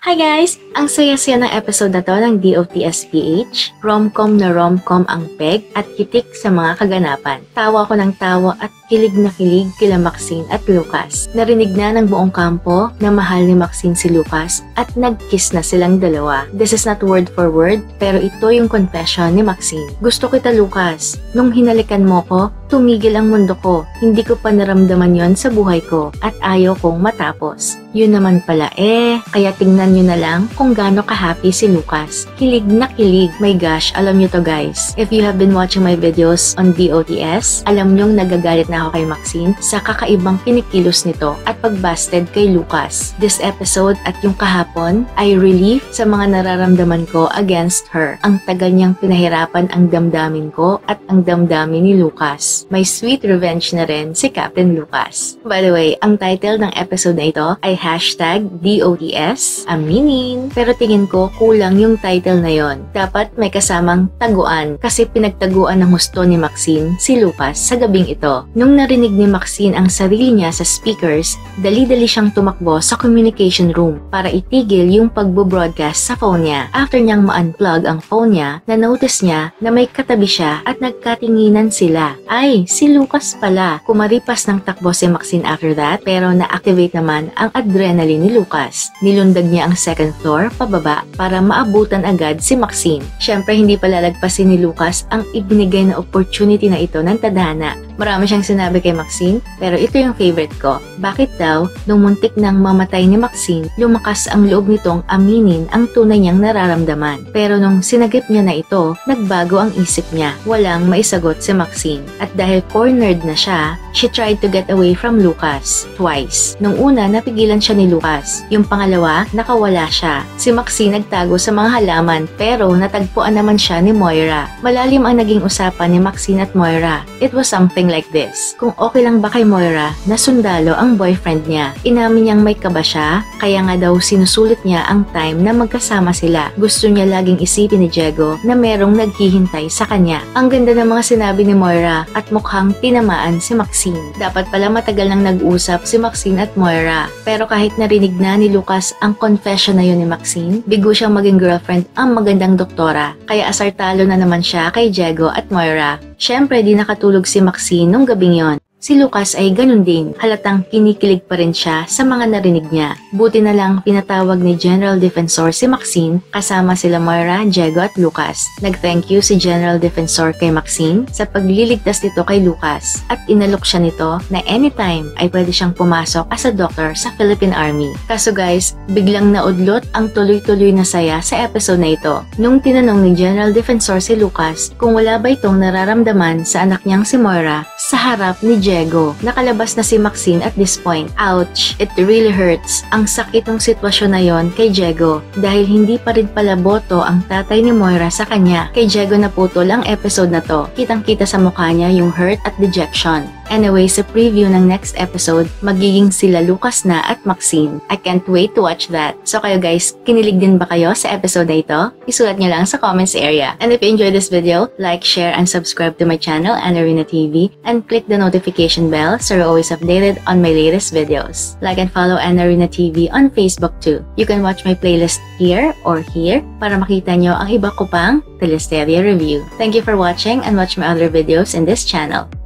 Hi guys! Ang saya-saya ng episode na to ng DOTSPH. Rom-com na rom-com ang peg at kitik sa mga kaganapan. Tawa ko ng tawa at kilig na kilig kila Maxine at Lucas. Narinig na ng buong kampo na mahal ni Maxine si Lucas at nag-kiss na silang dalawa. This is not word for word, pero ito yung confession ni Maxine. Gusto kita, Lucas. Nung hinalikan mo ko, tumigil ang mundo ko. Hindi ko pa naramdaman yon sa buhay ko at ayaw kong matapos. Yun naman pala kaya tingnan nyo na lang kung gaano ka-happy si Lucas. Kilig na kilig. My gosh, alam nyo to guys. If you have been watching my videos on DOTS, alam nyong nagagalit na ako kay Maxine sa kakaibang kinikilos nito at pagbasted kay Lucas. This episode at yung kahapon ay relief sa mga nararamdaman ko against her. Ang tagal niyang pinahirapan ang damdamin ko at ang damdamin ni Lucas. May sweet revenge na rin si Captain Lucas. By the way, ang title ng episode na ito ay #DOTS Aminin. Pero tingin ko kulang yung title na yon. Dapat may kasamang taguan kasi pinagtaguan ng husto ni Maxine si Lucas sa gabing ito. Nung narinig ni Maxine ang sarili niya sa speakers, dali-dali siyang tumakbo sa communication room para itigil yung pagbo-broadcast sa phone niya. After niyang ma-unplug ang phone niya, na-notice niya na may katabi siya at nagkatinginan sila. Ay, si Lucas pala. Kumaripas ng takbo si Maxine after that, pero na-activate naman ang adrenaline ni Lucas. Nilundag niya ang second floor pababa para maabutan agad si Maxine. Syempre hindi palalagpasin ni Lucas ang ibinigay na opportunity na ito ng tadhana. Marami siyang sinabi kay Maxine, pero ito yung favorite ko. Bakit daw, nung muntik nang mamatay ni Maxine, lumakas ang loob nitong aminin ang tunay niyang nararamdaman. Pero nung sinagip niya na ito, nagbago ang isip niya. Walang maisagot si Maxine. At dahil cornered na siya, she tried to get away from Lucas twice. Nung una, napigilan siya ni Lucas. Yung pangalawa, nakawala siya. Si Maxine nagtago sa mga halaman, pero natagpuan naman siya ni Moira. Malalim ang naging usapan ni Maxine at Moira. It was something like this. Kung okay lang ba kay Moira na sundalo ang boyfriend niya. Inamin niyang may kaba siya, kaya nga daw sinusulit niya ang time na magkasama sila. Gusto niya laging isipin ni Diego na merong naghihintay sa kanya. Ang ganda ng mga sinabi ni Moira at mukhang tinamaan si Maxine. Dapat pala matagal nang nag-usap si Maxine at Moira. Pero kahit narinig na ni Lucas ang confession na yun ni Maxine, bigo siyang maging girlfriend ang magandang doktora. Kaya asartalo na naman siya kay Diego at Moira. Syempre di nakatulog si Maxine nung gabing yon. Si Lucas ay ganun din, halatang kinikilig pa rin siya sa mga narinig niya. Buti na lang pinatawag ni General Defensor si Maxine kasama sila Moira, Diego at Lucas. Nag-thank you si General Defensor kay Maxine sa pagliligtas nito kay Lucas at inalok siya nito na anytime ay pwede siyang pumasok as a doctor sa Philippine Army. Kaso guys, biglang naudlot ang tuloy-tuloy na saya sa episode na ito. Nung tinanong ni General Defensor si Lucas kung wala ba itong nararamdaman sa anak niyang si Moira sa harap ni Diego. Nakalabas na si Maxine at this point. Ouch! It really hurts. Ang sakit ng sitwasyon na yon kay Diego dahil hindi pa rin pala boto ang tatay ni Moira sa kanya. Kay Diego naputol ang episode na to. Kitang-kita sa mukha niya yung hurt at dejection. Anyway, sa preview ng next episode, magiging sila Lucas na at Maxine. I can't wait to watch that. So kayo guys, kinilig din ba kayo sa episode na ito? Isulat niyo lang sa comments area. And if you enjoyed this video, like, share, and subscribe to my channel, Annarina TV, and click the notification bell so you're always updated on my latest videos. Like and follow Annarina TV on Facebook too. You can watch my playlist here or here para makita nyo ang iba ko pang teleserye review. Thank you for watching and watch my other videos in this channel.